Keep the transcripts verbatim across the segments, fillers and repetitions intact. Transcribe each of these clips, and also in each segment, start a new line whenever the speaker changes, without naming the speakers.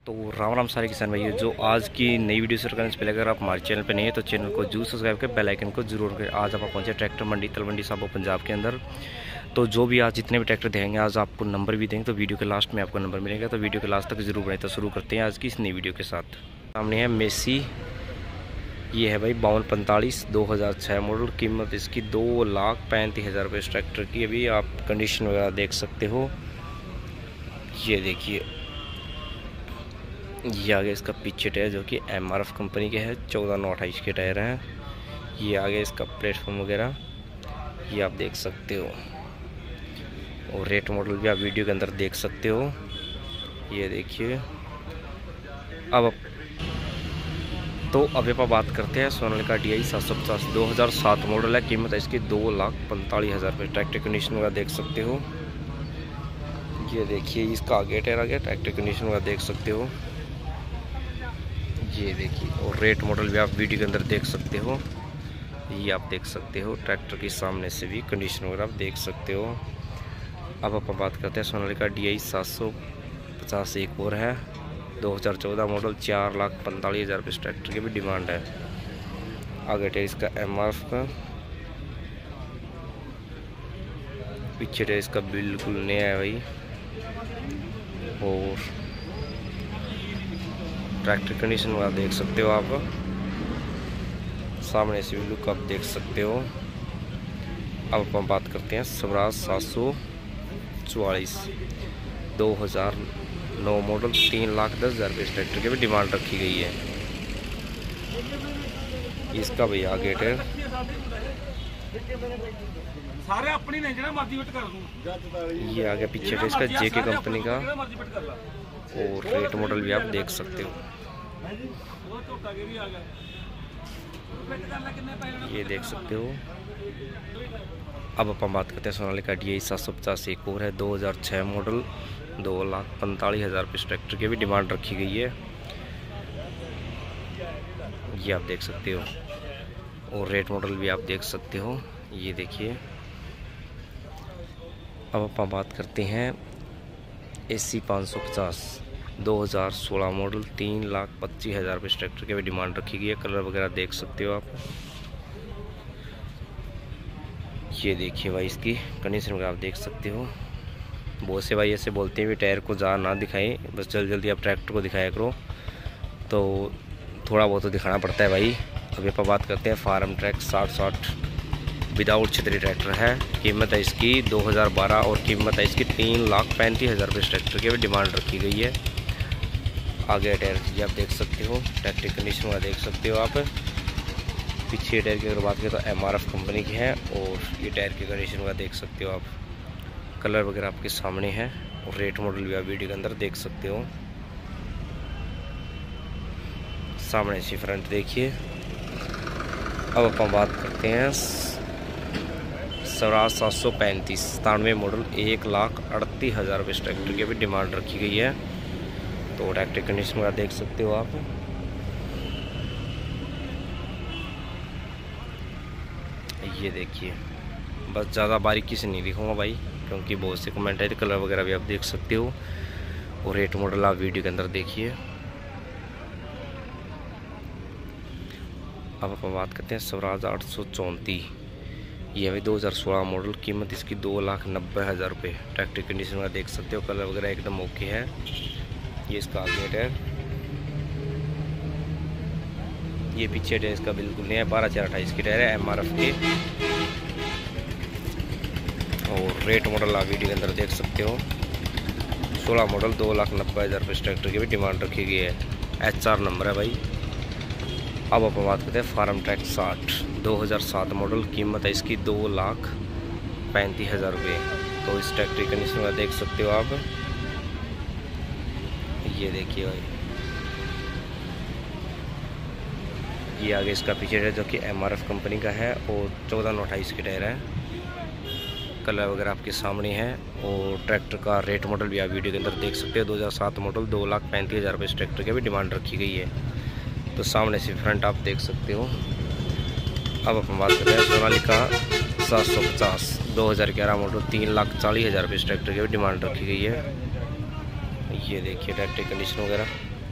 तो राम राम सारे किसान भाइयों, जो आज की नई वीडियो शुरू करने से पहले अगर आप हमारे चैनल पर नहीं है तो चैनल को जरूर सब्सक्राइब कर बेल आइकन को जरूर करें। आज आप पहुंचे ट्रैक्टर मंडी तलवंडी साबो पंजाब के अंदर। तो जो भी आज जितने भी ट्रैक्टर देंगे आज आपको नंबर भी देंगे, तो वीडियो के लास्ट में आपको नंबर मिलेगा, तो वीडियो के लास्ट तक जरूर बने। तो शुरू करते हैं आज की इस नई वीडियो के साथ। सामने है मेसी, ये है भाई बावन पैंतालीस दो हज़ार छः मॉडल। कीमत इसकी दो लाख पैंतीस हज़ार रुपये इस ट्रैक्टर की। अभी आप कंडीशन वगैरह देख सकते हो, ये देखिए। ये आगे इसका पीछे टायर जो कि एम आर एफ कंपनी के है, चौदह नौ अट्ठाईस के टायर हैं। ये आगे इसका प्लेटफॉर्म वगैरह ये आप देख सकते हो, और रेट मॉडल भी आप वीडियो के अंदर देख सकते हो। ये देखिए। अब तो अभी आप बात करते हैं सोनालिका डी आई सात सौ पचास दो हज़ार सात मॉडल है। कीमत है इसकी दो लाख पैंतालीस हज़ार रुपये। ट्रैक्टर कंडीशन वगैरह देख सकते हो, ये देखिए। इसका आगे टायर आ गया, ट्रैक्टर कंडीशन वगैरह देख सकते हो, ये देखिए। और रेट मॉडल भी आप वीडियो के अंदर देख सकते हो, ये आप देख सकते हो। ट्रैक्टर के सामने से भी कंडीशन वगैरह आप देख सकते हो। अब आप बात करते हैं सोनालिका डी आई सात सौ पचास एक और है, दो हज़ार चौदह मॉडल। चार लाख पैंतालीस हज़ार रुपये इस ट्रैक्टर की भी डिमांड है। आगे टायर इसका एम आर एफ का, पीछे टायर इसका बिल्कुल नया है भाई। और ट्रैक्टर कंडीशन में आप देख सकते हो, आप सामने से भी लुक आप देख सकते हो। अब हम बात करते हैं स्वराज सात सौ चौवालीस दो हज़ार नौ मॉडल। तीन लाख दस हज़ार रुपये इस ट्रैक्टर की भी डिमांड रखी गई है। इसका भैया आगे टायर
सारे अपनी ने जिन्हें मर्जी फिट कर दूं।
ये आगे पीछे टायर इसका जेके कंपनी का, और रेट मॉडल भी आप देख सकते हो, ये देख सकते हो। अब अपन बात करते हैं सोनालिका डी आई सात सौ पचास एक और है, दो हज़ार छः मॉडल। दो लाख पैंतालीस हज़ार रुपये इस ट्रैक्टर की भी डिमांड रखी गई है, ये आप देख सकते हो। और रेट मॉडल भी आप देख सकते हो, ये देखिए। अब अपन बात करते हैं एसी पाँच सौ पचास दो हज़ार सोलह मॉडल। तीन लाख पच्चीस हज़ार रुपये इस ट्रैक्टर की भी डिमांड रखी गई है। कलर वगैरह देख सकते हो आप, ये देखिए भाई। इसकी कंडीशन वगैरह आप देख सकते हो। बहुत से भाई ऐसे बोलते हैं भी टायर को ज़्यादा ना दिखाएं, बस जल्दी जल्दी आप ट्रैक्टर को दिखाया करो, तो थोड़ा बहुत तो दिखाना पड़ता है भाई। अभी आप बात करते हैं फार्म ट्रैक साठ साठ विदाउट छतरी ट्रैक्टर है। कीमत है इसकी दो हज़ार बारह, और कीमत है इसकी तीन लाख पैंतीस हज़ार रुपये इस ट्रैक्टर की भी डिमांड रखी गई है। आगे टायर ये आप देख सकते हो, ट्रैक्टर कंडीशन वगैरह देख सकते हो आप। पीछे टायर की अगर बात करें तो एम आर एफ कंपनी की है, और ये टायर की कंडीशन वगैरह देख सकते हो आप। कलर वगैरह आपके सामने है, और रेट मॉडल भी आप वीडियो के अंदर देख सकते हो। सामने से फ्रंट देखिए। अब अपन बात करते हैं स्वराज सात सौ पैंतीस सतानवे मॉडल। एक लाख अड़तीस हज़ार रुपये इस ट्रैक्टर की भी डिमांड रखी गई है। तो ट्रैक्टर कंडीशन में देख सकते हो आप, ये देखिए। बस ज़्यादा बारीकी से नहीं दिखाऊंगा भाई, क्योंकि बहुत से कमेंट आए थे। कलर वगैरह भी आप देख सकते हो, और रेट मॉडल आप वीडियो के अंदर देखिए। अब अपन बात करते हैं स्वराज आठ सौ चौंतीस, ये भी दो हज़ार सोलह मॉडल। कीमत इसकी दो लाख नब्बे हज़ार रुपये। ट्रैक्टर कंडीशन में देख सकते हो, कलर वगैरह एकदम ओके है। ये इसका आगे टायर, ये पीछे टायर इसका बिल्कुल नहीं है, बारह चार अट्ठाईस की टायर है एम आर एफ के। और रेट मॉडल आप वीडियो के अंदर देख सकते हो, सोलह मॉडल दो लाख नब्बे हज़ार रुपये इस ट्रैक्टर की भी डिमांड रखी गई है। एच आर नंबर है भाई। अब आप बात करते हैं फार्म ट्रैक साठ दो हज़ार सात मॉडल। कीमत है इसकी दो लाख पैंतीस हज़ार रुपये। तो इस ट्रैक्टर की कंडीशन में देख सकते हो आप, ये देखिए भाई। ये आगे इसका पीछे है जो कि एम आर एफ कंपनी का है, और चौदह नौ अट्ठाईस के टायर है। कलर वगैरह आपके सामने है, और ट्रैक्टर का रेट मॉडल भी आप वीडियो के अंदर देख सकते हो। दो हज़ार सात मॉडल दो लाख पैंतीस हज़ार रुपये इस ट्रैक्टर की भी डिमांड रखी गई है। तो सामने से फ्रंट आप देख सकते हो। अब अपन बात करते हैं सोनालिका सात सौ पचास दो हज़ार ग्यारह मॉडल। तीन लाख चालीस हज़ार रुपये इस ट्रैक्टर की भी डिमांड रखी गई है। ये देखिए ट्रैक्टर कंडीशन वगैरह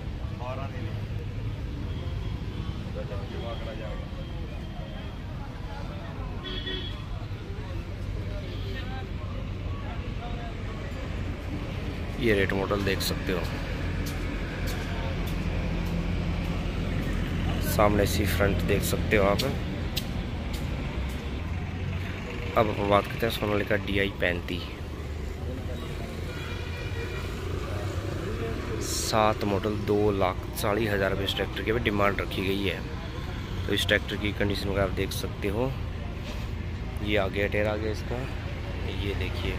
ये रेट मॉडल देख सकते हो, सामने सी फ्रंट देख सकते हो आप। अब हम बात करते हैं सोनालिका डी आई पैंतीस, सात मॉडल, दो लाख चालीस हज़ार रुपये इस ट्रैक्टर की डिमांड रखी गई है। तो इस ट्रैक्टर की कंडीशन को आप देख सकते हो। ये आ गया टायर आ गया इसका, ये देखिए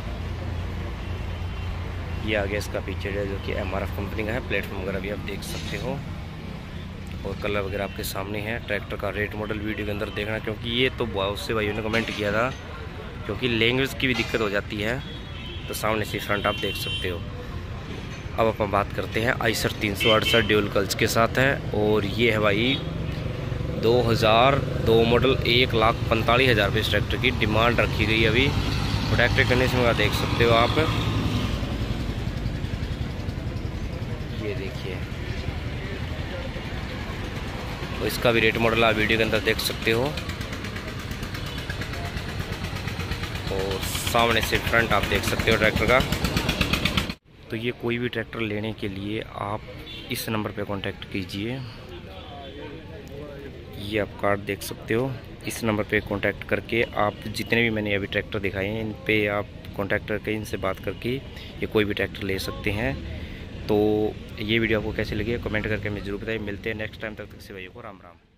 ये आ गया इसका पीछे जो कि एम आर एफ कंपनी का है। प्लेटफॉर्म वगैरह भी आप देख सकते हो और कलर वगैरह आपके सामने है। ट्रैक्टर का रेट मॉडल वीडियो के अंदर देखना, क्योंकि ये तो बहुत से भाइयों ने कमेंट किया था, क्योंकि लैंग्वेज की भी दिक्कत हो जाती है। तो सामने से फ्रंट आप देख सकते हो। अब अपन बात करते हैं आइसर तीन सौ अड़सठ ड्यूल क्लच के साथ है, और ये है भाई दो हज़ार दो मॉडल, एक लाख पैंतालीस हज़ार रुपये इस ट्रैक्टर की डिमांड रखी गई अभी। तो ट्रैक्टर कंडीशन का देख सकते हो आप, ये देखिए। तो इसका भी रेट मॉडल आप वीडियो के अंदर देख सकते हो, और सामने से फ्रंट आप देख सकते हो ट्रैक्टर का। तो ये कोई भी ट्रैक्टर लेने के लिए आप इस नंबर पे कांटेक्ट कीजिए। ये आप कार्ड देख सकते हो, इस नंबर पे कांटेक्ट करके आप जितने भी मैंने अभी ट्रैक्टर दिखाए हैं इन पे आप कांटेक्ट करके इनसे बात करके ये कोई भी ट्रैक्टर ले सकते हैं। तो ये वीडियो आपको कैसे लगी कमेंट करके हमें जरूर बताइए। मिलते हैं नेक्स्ट टाइम, तक तक से भाइयों को राम राम।